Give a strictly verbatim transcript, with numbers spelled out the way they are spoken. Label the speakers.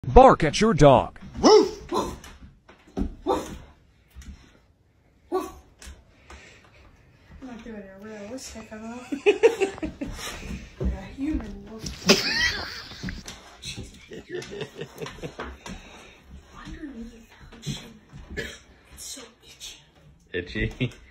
Speaker 1: Bark at your dog.
Speaker 2: Woof! Woof! Woof! Woof!
Speaker 3: I'm not doing it realistic enough. A human woof. Underneath her chin. It's so itchy.
Speaker 2: Itchy?